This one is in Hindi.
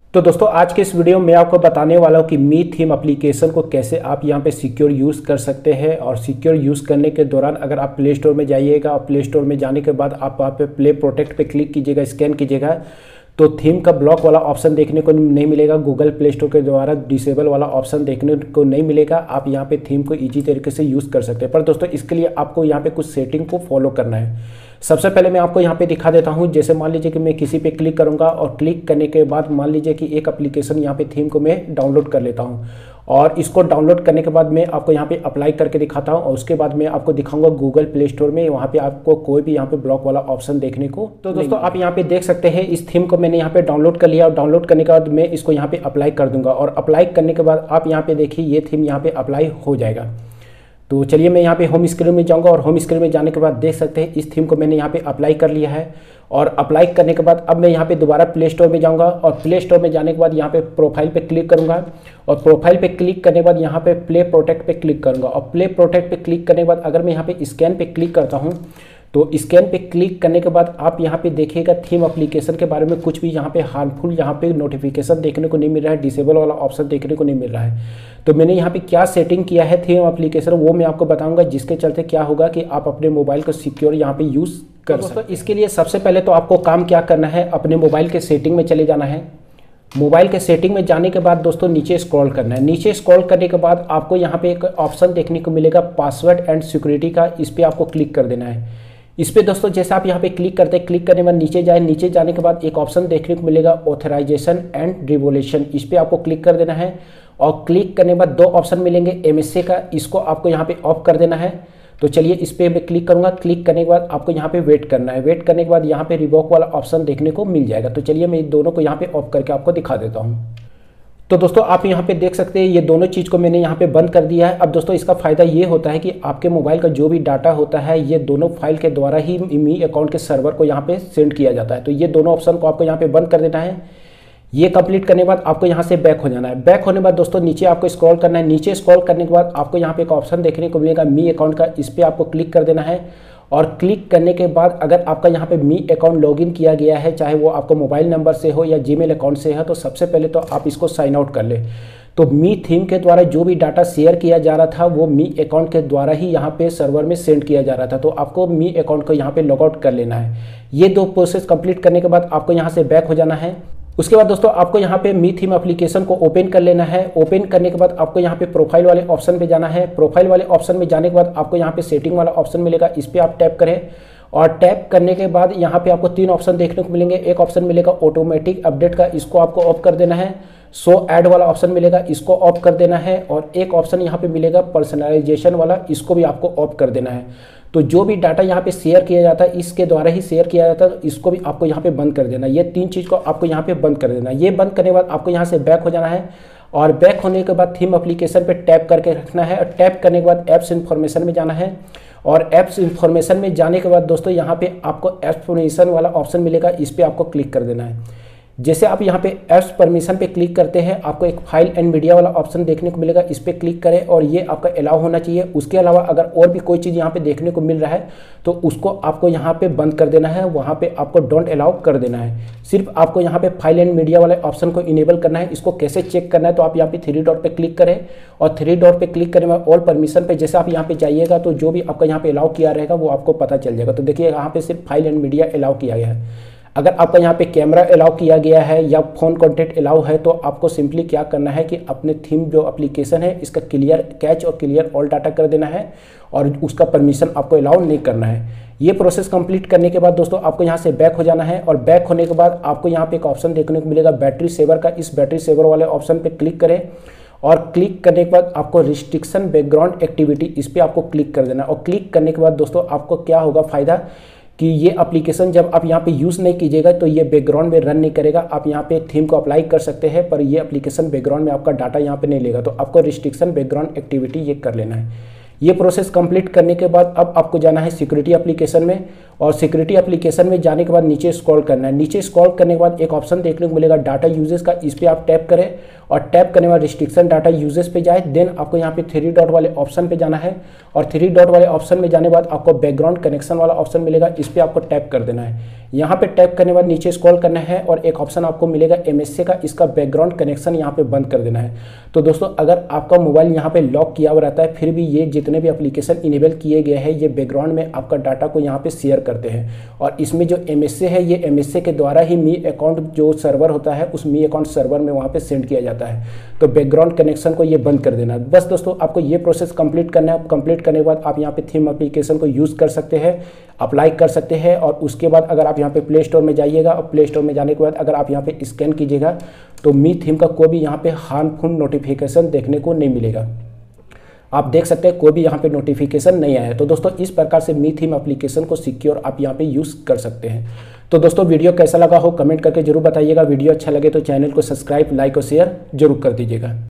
तो दोस्तों आज के इस वीडियो में आपको बताने वाला हूँ कि मी थीम एप्लीकेशन को कैसे आप यहाँ पे सिक्योर यूज़ कर सकते हैं। और सिक्योर यूज़ करने के दौरान अगर आप प्ले स्टोर में जाइएगा और प्ले स्टोर में जाने के बाद आप वहाँ पे प्ले प्रोटेक्ट पे क्लिक कीजिएगा, स्कैन कीजिएगा तो थीम का ब्लॉक वाला ऑप्शन देखने को नहीं मिलेगा। गूगल प्ले स्टोर के द्वारा डिसेबल वाला ऑप्शन देखने को नहीं मिलेगा। आप यहाँ पे थीम को ईजी तरीके से यूज़ कर सकते हैं। पर दोस्तों इसके लिए आपको यहाँ पे कुछ सेटिंग को फॉलो करना है। सबसे पहले मैं आपको यहाँ पे दिखा देता हूँ। जैसे मान लीजिए कि मैं किसी पे क्लिक करूँगा और क्लिक करने के बाद मान लीजिए कि एक एप्लीकेशन यहाँ पे थीम को मैं डाउनलोड कर लेता हूँ और इसको डाउनलोड करने के बाद मैं आपको यहाँ पे अप्लाई करके दिखाता हूँ और उसके बाद मैं आपको दिखाऊंगा गूगल प्ले स्टोर में, वहाँ पे आपको कोई भी यहाँ पे ब्लॉक वाला ऑप्शन देखने को। तो दोस्तों आप यहाँ पे देख सकते हैं इस थीम को मैंने यहाँ पे डाउनलोड कर लिया और डाउनलोड करने के बाद मैं इसको यहाँ पे अप्लाई कर दूंगा और अप्लाई करने के बाद आप यहाँ पे देखिए ये थीम यहाँ पे अप्लाई हो जाएगा। तो चलिए मैं यहाँ पे होम स्क्रीन में जाऊँगा और होम स्क्रीन में जाने के बाद देख सकते हैं इस थीम को मैंने यहाँ पे अप्लाई कर लिया है। और अप्लाई करने के बाद अब मैं यहाँ पे दोबारा प्ले स्टोर में जाऊँगा और प्ले स्टोर में जाने के बाद यहाँ पे प्रोफाइल पे क्लिक करूँगा और प्रोफाइल पे क्लिक करने के बाद यहाँ पे प्ले प्रोटेक्ट पे क्लिक करूँगा और प्ले प्रोटेक्ट पे क्लिक करने के बाद अगर मैं यहाँ पे स्कैन पे क्लिक करता हूँ तो स्कैन पे क्लिक करने के बाद आप यहाँ पे देखिएगा थीम एप्लीकेशन के बारे में कुछ भी यहाँ पे हार्मफुल यहाँ पे नोटिफिकेशन देखने को नहीं मिल रहा है, डिसेबल वाला ऑप्शन देखने को नहीं मिल रहा है। तो मैंने यहाँ पे क्या सेटिंग किया है थीम एप्लीकेशन वो मैं आपको बताऊंगा, जिसके चलते क्या होगा कि आप अपने मोबाइल को सिक्योर यहाँ पे यूज़ कर सकते हैं। इसके लिए सबसे पहले तो आपको काम क्या करना है, अपने मोबाइल के सेटिंग में चले जाना है। मोबाइल के सेटिंग में जाने के बाद दोस्तों नीचे स्क्रॉल करना है। नीचे स्क्रॉल करने के बाद आपको यहाँ पे एक ऑप्शन देखने को मिलेगा पासवर्ड एंड सिक्योरिटी का, इस पर आपको क्लिक कर देना है। इस पे दोस्तों जैसे आप यहाँ पे क्लिक करते हैं, क्लिक करने के बाद नीचे जाए, नीचे जाने के बाद एक ऑप्शन देखने को मिलेगा ऑथराइजेशन एंड रिवोल्यूशन, इस पे आपको क्लिक कर देना है। और क्लिक करने के बाद दो ऑप्शन मिलेंगे एमएसए का, इसको आपको यहाँ पे ऑफ कर देना है। तो चलिए इस पे मैं क्लिक करूँगा। क्लिक करने के बाद आपको यहाँ पे वेट करना है। वेट करने के बाद यहाँ पे रिवोक वाला ऑप्शन देखने को मिल जाएगा। तो चलिए मैं दोनों को यहाँ पे ऑफ करके आपको दिखा देता हूँ। तो दोस्तों आप यहाँ पे देख सकते हैं ये दोनों चीज़ को मैंने यहाँ पे बंद कर दिया है। अब दोस्तों इसका फ़ायदा ये होता है कि आपके मोबाइल का जो भी डाटा होता है ये दोनों फाइल के द्वारा ही मी अकाउंट के सर्वर को यहाँ पे सेंड किया जाता है। तो ये दोनों ऑप्शन को आपको यहाँ पे बंद कर देना है। ये कंप्लीट करने के बाद आपको यहाँ से बैक हो जाना है। बैक होने के बाद दोस्तों नीचे आपको स्क्रॉल करना है। नीचे स्क्रॉल करने के बाद आपको यहाँ पे एक ऑप्शन देखने को मिलेगा मी अकाउंट का, इस पर आपको क्लिक कर देना है। और क्लिक करने के बाद अगर आपका यहाँ पे मी अकाउंट लॉगिन किया गया है, चाहे वो आपको मोबाइल नंबर से हो या जीमेल अकाउंट से है, तो सबसे पहले तो आप इसको साइन आउट कर ले। तो मी थीम के द्वारा जो भी डाटा शेयर किया जा रहा था वो मी अकाउंट के द्वारा ही यहाँ पे सर्वर में सेंड किया जा रहा था। तो आपको मी अकाउंट को यहाँ पे लॉग आउट कर लेना है। ये दो प्रोसेस कंप्लीट करने के बाद आपको यहाँ से बैक हो जाना है। उसके बाद दोस्तों आपको यहाँ पे मी थीम एप्लीकेशन को ओपन कर लेना है। ओपन करने के बाद आपको यहाँ पे प्रोफाइल वाले ऑप्शन पे जाना है। प्रोफाइल वाले ऑप्शन में जाने के बाद आपको यहाँ पे सेटिंग वाला ऑप्शन मिलेगा, इस पर आप टैप करें। और टैप करने के बाद यहाँ पे आपको तीन ऑप्शन देखने को मिलेंगे। एक ऑप्शन मिलेगा ऑटोमेटिक अपडेट का, इसको आपको ऑफ कर देना है। शो ऐड वाला ऑप्शन मिलेगा, इसको ऑफ कर देना है। और एक ऑप्शन यहाँ पे मिलेगा पर्सनलाइजेशन वाला, इसको भी आपको ऑफ कर देना है। तो जो भी डाटा यहाँ पे शेयर किया जाता है इसके द्वारा ही शेयर किया जाता है, इसको भी आपको यहाँ पे बंद कर देना है। ये तीन चीज़ को आपको यहाँ पे बंद कर देना है। ये बंद करने के बाद आपको यहाँ से बैक हो जाना है और बैक होने के बाद थीम एप्लीकेशन पे टैप करके रखना है। और टैप करने के बाद ऐप्स इन्फॉर्मेशन में जाना है। और ऐप्स इन्फॉर्मेशन में जाने के बाद दोस्तों यहाँ पे आपको ऐप्स परमिशन वाला ऑप्शन मिलेगा, इस पर आपको क्लिक कर देना है। जैसे आप यहाँ पे ऐप्स परमिशन पे क्लिक करते हैं आपको एक फाइल एंड मीडिया वाला ऑप्शन देखने को मिलेगा, इस पर क्लिक करें और ये आपका अलाउ होना चाहिए। उसके अलावा अगर और भी कोई चीज़ यहाँ पे देखने को मिल रहा है तो उसको आपको यहाँ पे बंद कर देना है, वहाँ पे आपको डोंट अलाउ कर देना है। सिर्फ आपको यहाँ पे फाइल एंड मीडिया वाले ऑप्शन को इनेबल करना है। इसको कैसे चेक करना है, तो आप यहाँ पे थ्री डॉट पे क्लिक करें और थ्री डॉट पे क्लिक करने में ऑल परमिशन पे जैसे आप यहाँ पे जाइएगा तो जो भी आपका यहाँ पे अलाउ किया रहेगा वो आपको पता चल जाएगा। तो देखिए यहाँ पे सिर्फ फाइल एंड मीडिया अलाउ किया गया है। अगर आपका यहाँ पे कैमरा अलाउ किया गया है या फ़ोन कॉन्टेक्ट अलाउ है तो आपको सिंपली क्या करना है कि अपने थीम जो एप्लीकेशन है इसका क्लियर कैच और क्लियर ऑल डाटा कर देना है और उसका परमिशन आपको अलाउ नहीं करना है। ये प्रोसेस कंप्लीट करने के बाद दोस्तों आपको यहाँ से बैक हो जाना है। और बैक होने के बाद आपको यहाँ पे एक ऑप्शन देखने को मिलेगा बैटरी सेवर का, इस बैटरी सेवर वाले ऑप्शन पर क्लिक करें। और क्लिक करने के बाद आपको रिस्ट्रिक्शन बैकग्राउंड एक्टिविटी, इस पर आपको क्लिक कर देना। और क्लिक करने के बाद दोस्तों आपको क्या होगा फ़ायदा कि ये एप्लीकेशन जब आप यहाँ पे यूज़ नहीं कीजिएगा तो ये बैकग्राउंड में रन नहीं करेगा। आप यहाँ पे थीम को अप्लाई कर सकते हैं पर ये एप्लीकेशन बैकग्राउंड में आपका डाटा यहाँ पे नहीं लेगा। तो आपको रिस्ट्रिक्शन बैकग्राउंड एक्टिविटी ये कर लेना है। ये प्रोसेस कंप्लीट करने के बाद अब आपको जाना है सिक्योरिटी एप्लीकेशन में, और सिक्योरिटी एप्लीकेशन में जाने के बाद नीचे स्क्रॉल करना है। नीचे स्क्रॉल करने के बाद एक ऑप्शन देखने को मिलेगा डाटा यूजेस का, इस पर आप टैप करें और टैप करने के बाद रिस्ट्रिक्शन डाटा यूजेस पे जाए। देन आपको यहाँ पे 3 डॉट वाले ऑप्शन पे जाना है, और 3 डॉट वाले ऑप्शन में जाने के बाद आपको बैकग्राउंड कनेक्शन वाला ऑप्शन मिलेगा, इस पर आपको टैप कर देना है। यहाँ पे टैप करने के बाद नीचे स्क्रॉल करना है और एक ऑप्शन आपको मिलेगा MSA का, इसका बैकग्राउंड कनेक्शन यहाँ पे बंद कर देना है। तो दोस्तों अगर आपका मोबाइल यहाँ पे लॉक किया हुआ रहता है फिर भी ये जितने भी एप्लीकेशन इनेबल किए गए हैं ये बैकग्राउंड में आपका डाटा को यहाँ पे शेयर करते हैं, और इसमें जो MSA है ये MSA के द्वारा ही मी अकाउंट जो सर्वर होता है उस मी अकाउंट सर्वर में वहाँ पे सेंड किया जाता है। तो बैकग्राउंड कनेक्शन को ये बंद कर देना। बस दोस्तों आपको ये प्रोसेस कंप्लीट करना है। कंप्लीट करने के बाद आप यहाँ पे थीम एप्लीकेशन को यूज़ कर सकते हैं, अप्लाई कर सकते हैं, और उसके बाद अगर आप यहाँ पे प्ले स्टोर में जाइएगा और प्ले स्टोर में जाने के बाद अगर आप यहाँ पे स्कैन कीजिएगा तो मी थीम का कोई भी यहाँ पे हार्मफुल नोटिफिकेशन देखने को नहीं मिलेगा। आप देख सकते हैं कोई भी यहाँ पे नोटिफिकेशन नहीं आया है। तो दोस्तों इस प्रकार से मी थीम एप्लीकेशन को सिक्योर आप यहाँ पे यूज़ कर सकते हैं। तो दोस्तों वीडियो कैसा लगा हो कमेंट करके जरूर बताइएगा। वीडियो अच्छा लगे तो चैनल को सब्सक्राइब, लाइक और शेयर जरूर कर दीजिएगा।